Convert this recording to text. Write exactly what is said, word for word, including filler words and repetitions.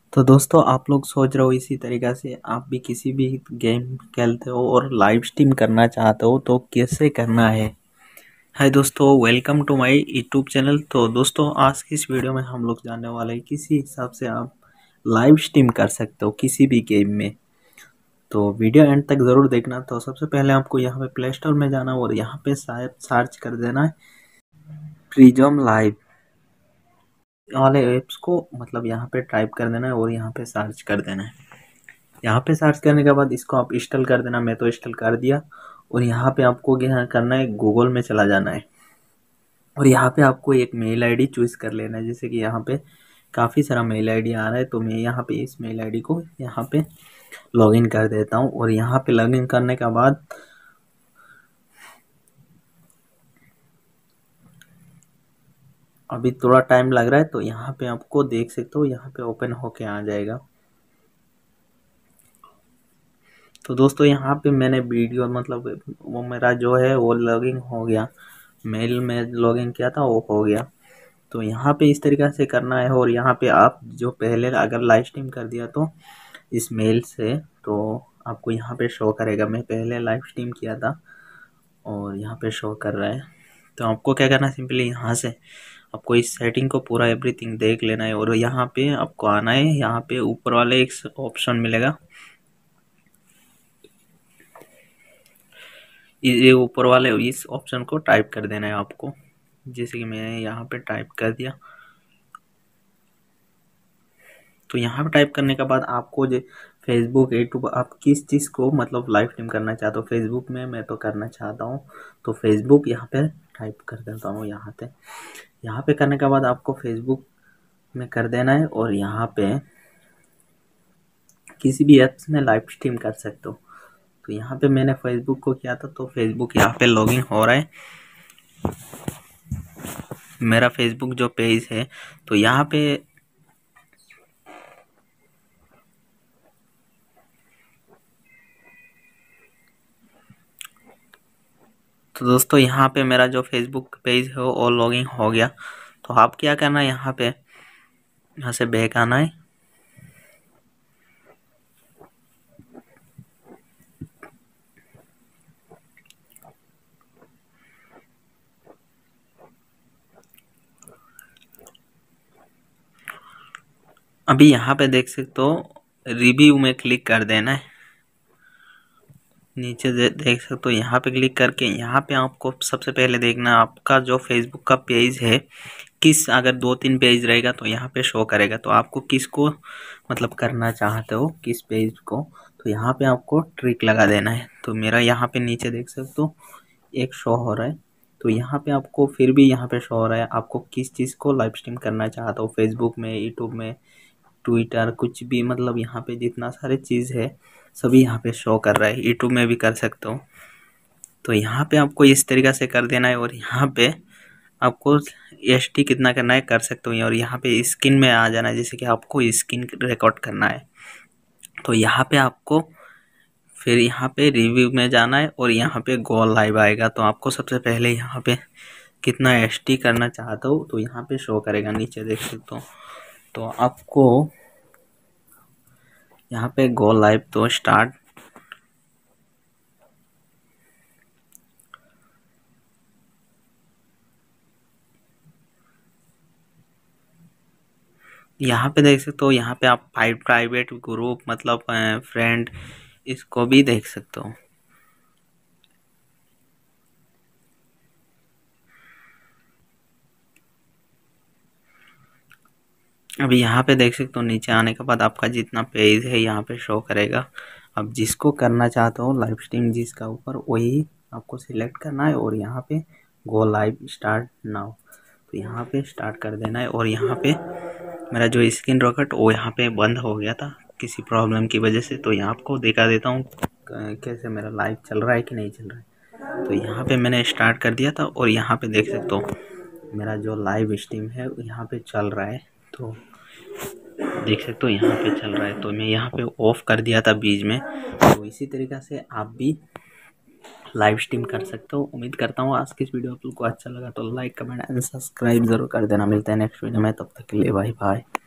तो दोस्तों आप लोग सोच रहे हो इसी तरीक़ा से आप भी किसी भी गेम खेलते हो और लाइव स्ट्रीम करना चाहते हो तो कैसे करना है। हाय दोस्तों, welcome to my YouTube channel. तो दोस्तों आज की इस वीडियो में हम लोग जानने वाले हैं किसी हिसाब से आप लाइव स्ट्रीम कर सकते हो किसी भी गेम में। तो वीडियो एंड तक ज़रूर देखना। तो सबसे पहले आपको यहाँ पे प्ले स्टोर में जाना और यहाँ पे शायद सर्च कर देना है प्रिज्म लाइव वाले ऐप्स को, मतलब यहाँ पे टाइप कर देना है और यहाँ पे सर्च कर देना है। यहाँ पे सर्च करने के बाद इसको आप इंस्टॉल कर देना। मैं तो इंस्टॉल कर दिया। और यहाँ पे आपको क्या करना है, गूगल में चला जाना है और यहाँ पे आपको एक मेल आईडी चूज़ कर लेना है। जैसे कि यहाँ पे काफ़ी सारा मेल आईडी आ रहा है, तो मैं यहाँ पे इस मेल आईडी को यहाँ पे लॉगिन कर देता हूँ। और यहाँ पे लॉगिन करने के बाद अभी थोड़ा टाइम लग रहा है, तो यहाँ पे आपको देख सकते हो यहाँ पे ओपन होके आ जाएगा। तो दोस्तों यहाँ पे मैंने वीडियो मतलब वो मेरा जो है वो लॉगिन हो गया, मेल में लॉगिन किया था वो हो गया। तो यहाँ पे इस तरीक़ा से करना है। और यहाँ पे आप जो पहले अगर लाइव स्ट्रीम कर दिया तो इस मेल से तो आपको यहाँ पे शो करेगा। मैं पहले लाइव स्ट्रीम किया था और यहाँ पे शो कर रहा है। तो आपको क्या करना है, सिंपली यहाँ से आपको इस सेटिंग को पूरा एवरीथिंग देख लेना है और यहाँ पे आपको आना है। यहाँ पे ऊपर वाले एक ऑप्शन मिलेगा, ये ऊपर वाले इस ऑप्शन को टाइप कर देना है आपको। जैसे कि मैं यहाँ पे टाइप कर दिया। तो यहाँ पे टाइप करने के बाद आपको जो फेसबुक यूट्यूब आप किस चीज़ को मतलब लाइव स्ट्रीम करना चाहते हो, फेसबुक में मैं तो करना चाहता हूँ तो फेसबुक यहाँ पे टाइप कर देता हूँ। यहाँ पे यहाँ पे करने के बाद आपको फेसबुक में कर देना है और यहाँ पे किसी भी ऐप्स में लाइव स्ट्रीम कर सकते हो। तो यहाँ पे मैंने फेसबुक को किया था तो फेसबुक यहाँ पे लॉगिन हो रहा है, मेरा फेसबुक जो पेज है। तो यहाँ पे तो दोस्तों यहाँ पे मेरा जो फेसबुक पेज है वो लॉगिन हो गया। तो आप क्या करना है, यहाँ पे यहाँ से बैक आना है। अभी यहाँ पे देख सकते हो रिव्यू में क्लिक कर देना है। नीचे दे, देख सकते हो यहाँ पे क्लिक करके यहाँ पे आपको सबसे पहले देखना आपका जो फेसबुक का पेज है किस, अगर दो तीन पेज रहेगा तो यहाँ पे शो करेगा। तो आपको किसको मतलब करना चाहते हो किस पेज को, तो यहाँ पे आपको ट्रिक लगा देना है। तो मेरा यहाँ पे नीचे देख सकते हो एक शो हो रहा है। तो यहाँ पे आपको फिर भी यहाँ पे शो हो रहा है आपको किस चीज़ को लाइव स्ट्रीम करना चाहते हो, फेसबुक में, यूट्यूब में, ट्विटर, कुछ भी, मतलब यहाँ पे जितना सारे चीज़ है सभी यहाँ पे शो कर रहा है। यूट्यूब में भी कर सकते हो। तो यहाँ पे आपको इस तरीक़ा से कर देना है और यहाँ पे आपको एच डी कितना करना है कर सकते हो। और यहाँ पे स्क्रीन में आ जाना है, जैसे कि आपको स्क्रीन रिकॉर्ड करना है। तो यहाँ पे आपको फिर यहाँ पे रिव्यू में जाना है और यहाँ पे गो लाइव आएगा। तो आपको सबसे पहले यहाँ पे कितना एच डी करना चाहते हो तो यहाँ पे शो करेगा, नीचे देख सकते हो। तो आपको यहाँ पे गो लाइव तो स्टार्ट, यहाँ पे देख सकते हो। यहाँ पे आप प्राइवेट ग्रुप मतलब फ्रेंड इसको भी देख सकते हो। अभी यहाँ पे देख सकते हो नीचे आने के बाद आपका जितना पेज है यहाँ पे शो करेगा। अब जिसको करना चाहते हो लाइव स्ट्रीम जिसका ऊपर, वही आपको सिलेक्ट करना है और यहाँ पे गो लाइव स्टार्ट नाउ, तो यहाँ पे स्टार्ट कर देना है। और यहाँ पे मेरा जो स्क्रीन रिकॉर्ड वो यहाँ पे बंद हो गया था किसी प्रॉब्लम की वजह से। तो यहाँ आपको दिखा देता हूँ कैसे मेरा लाइव चल रहा है कि नहीं चल रहा है। तो यहाँ पे मैंने स्टार्ट कर दिया था और यहाँ पे देख सकते हो मेरा जो लाइव स्ट्रीम है यहाँ पे चल रहा है। तो देख सकते हो यहाँ पे चल रहा है। तो मैं यहाँ पे ऑफ कर दिया था बीच में। तो इसी तरीक़ा से आप भी लाइव स्ट्रीम कर सकते हो। उम्मीद करता हूँ आज की इस वीडियो आप लोग को अच्छा लगा तो लाइक, कमेंट एंड सब्सक्राइब जरूर कर देना। मिलते हैं नेक्स्ट वीडियो में, तब तक के लिए बाय बाय।